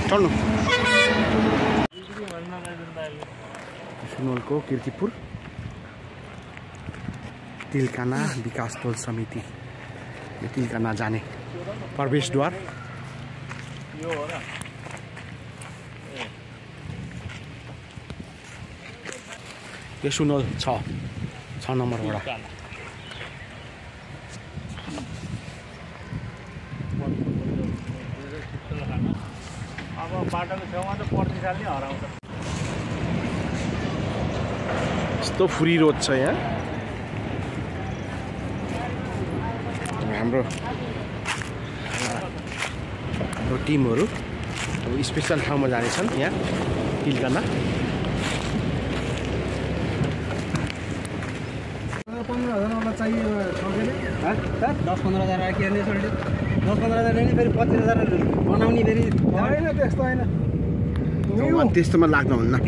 चल्नु सुनवलको कीर्तिपुर तिलकाना विकास टोल समिति यो तिलकाना जाने प्रवेशद्वार यो सुनवल 6 नम्बर वडा अब बाटोको छेउमा त प्रति साल नै हराउँछ यस्तो फ्री रोड छ यहाँ हाम्रो टिमहरू अब स्पेशल ठाउँमा जानेछन् यहाँ तिलकाना 15,000 चाहिए 10-15 हजार के 10-15 हजार नि फेरि 25,000 बनाउने फेरि होइन त्यस्तो हैन त्यस्तोमा लाग्नुहुन्न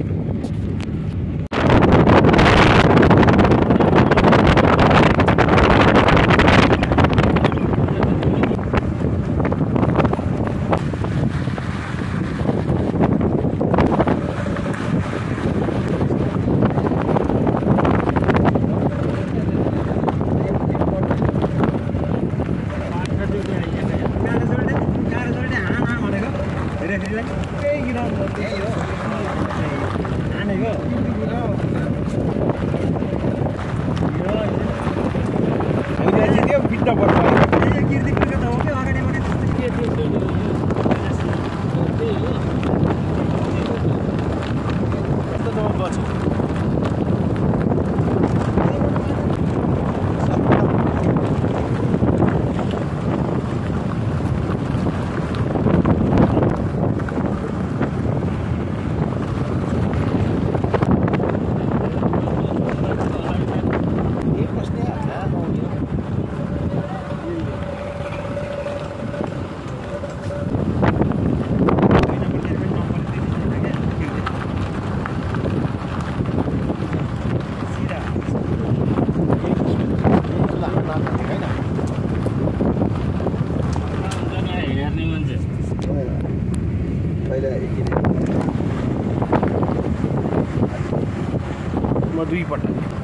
म दुई पटक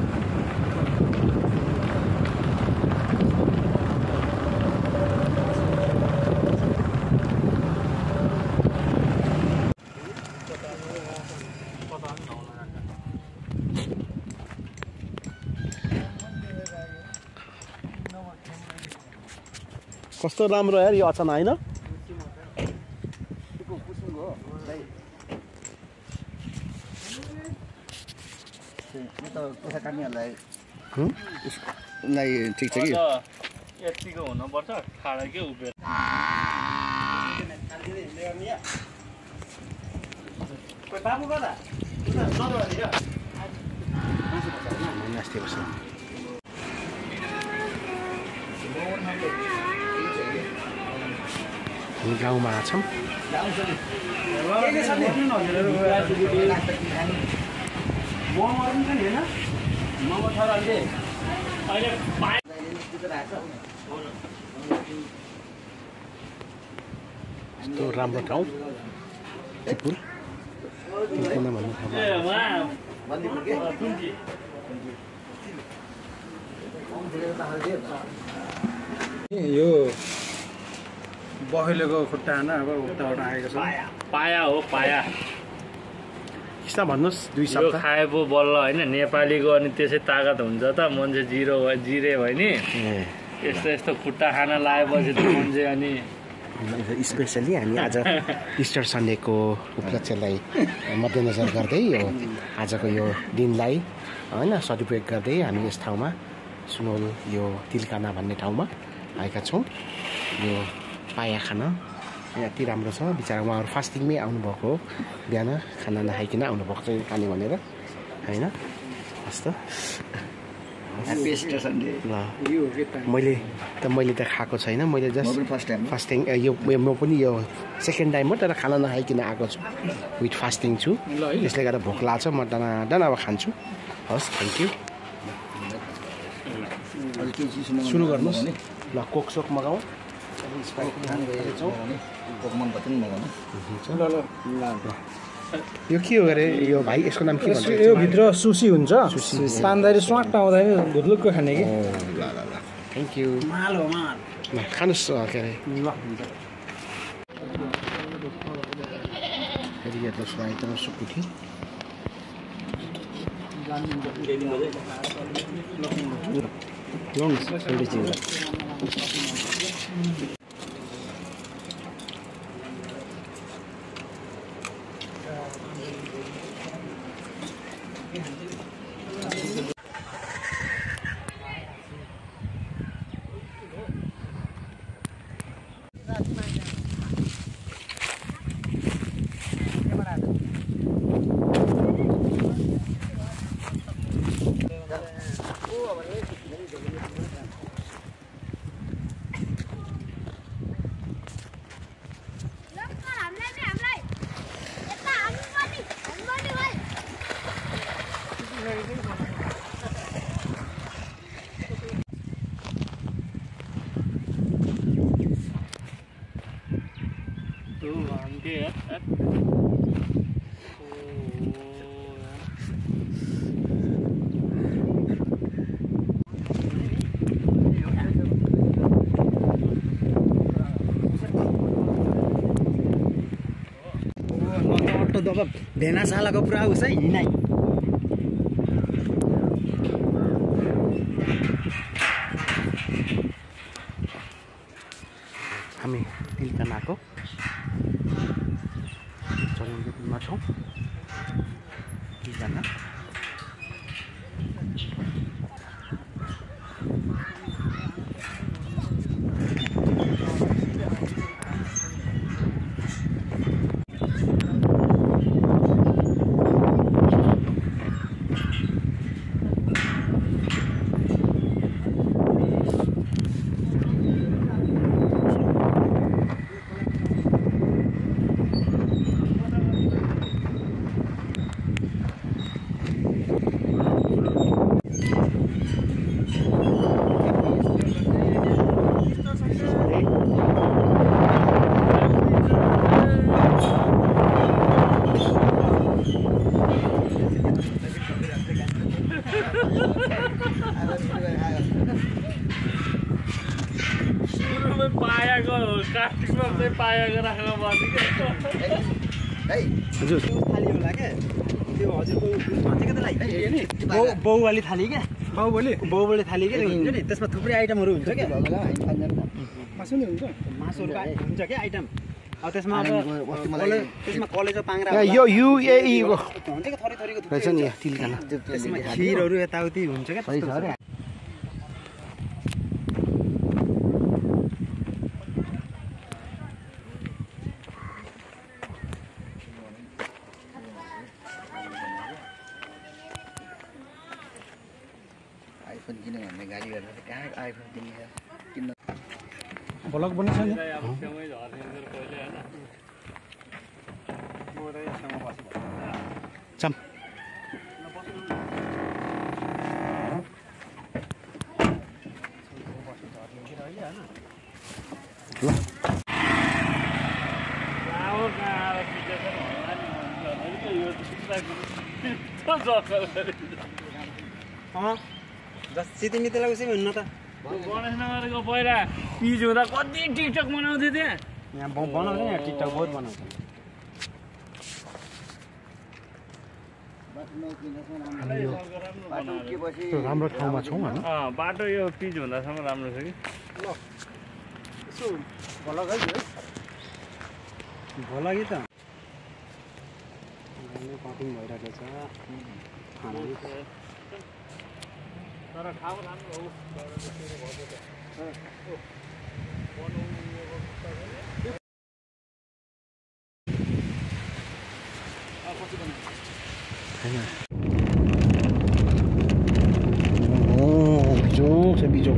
कस्तो राम्रो यार यो अचानक हैन ठिक छ कि यतिको हुनुपर्छ खाडा के उभिएर बाबु कता हामी गाउँमा छौँ यस्तो राम्रो ठाउँ कीर्तिपुर तिलकाना भन्ने ठाउँमा यो बहेलेको खुट्टा हैन अब उताबाट आएको छ पाया हो पाया किस्ता भन्नुस् दुई शब्द खाए पो बल्ल हैन नेपालीको अनि त्यसै ताकत हुन्छ त मान्छे जिरे भयो नि यस्तो यस्तो खुट्टा खान लागेपछि त मान्छे अनि स्पेसली हामी आज इस्टर सन्डेको उपलक्ष्यलाई मध्यनजर गर्दै यो आजको यो दिनलाई हैन सदुपयोग गर्दै हामी यस ठाउँमा सुनवल यो तिलकाना भन्ने ठाउँमा आएका छौँ यो पाया खाना यति राम्रो छ बिचरा उहाँहरू फास्टिङमै आउनुभएको हो बिहान खाना नखाइकन आउनुभएको चाहिँ खाने भनेर होइन कस्तो मैले त खाएको छैन मैले जस्ट फास्टिङ यो म पनि यो सेकेन्ड टाइम हो तर खाना नखाइकन आएको छु विथ फास्टिङ छु त्यसले गर्दा भोक लाग्छ म डना अब खान्छु हस् थ्याङ्क यू सुरु गर्नुहोस् ल कोक सोक मगाऊ यो के हो अरे यो भाइ यसको नाम के भन्छ यो भित्र सुसी हुन्छ तान्दाखेरि स्वाट आउँदाखेरि धुर्लुक्क खाने कि ल ल ल थ्याङ्क यू माल हो माल ल खानुहोस् के अरे ल हुन्छ फेरि यो दोस्रो आइटम सुकुटी भेनाशालाको पुरा उस है हिँडाइ हामी तिलकानाको चरणमा छौँ तिलकाना कास्टिङमा चाहिँ पाएको राख्न भनेको हजुर थाली होला क्या त्यो हजुरको भन्छ क्या त्यसलाई बाउवाली थाली क्या बाउवाली थाली क्या हुन्छ नि त्यसमा थुप्रै आइटमहरू हुन्छ क्या मासु नि हुन्छ मासुहरू हुन्छ क्या आइटम अब त्यसमा त्यसमा कलेजो पाङ्ग्रा यो युएई को हुन्छ क्या थरी थरीको रहेछ नि तिलकाना त्यसमा खिरहरू यताउति हुन्छ क्या आइफोन किन भन्ने गाडी गरेर कहाँ आइफोन किन्न ब्लग बनिन्छ नि चम सिधै मितेलाई उसै भन्नु त गणेशनगरको पहिला पिज हुँदा कति टिकटक बनाउँथ्यो त्यहाँ यहाँ बनाउँछ नि टिकटक बहुत बनाउँछ राम्रो ठाउँमा छौँ होइन बाटो यो पिच हुँदासम्म राम्रो छ कि ल यसो भलग है भलगी त कटिङ भइरहेको छ खाना तर ठाउँ राम्रो हो बिजोक छ बिजोक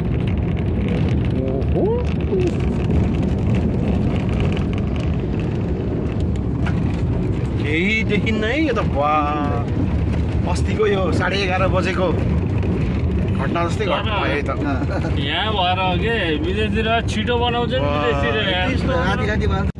केही देखिन्न है यो त अस्तिको यो 11:30 बजेको घटना जस्तै घटना भयो त यहाँ भएर के विदेशतिर छिटो बनाउँछ नि विदेशतिर राति राति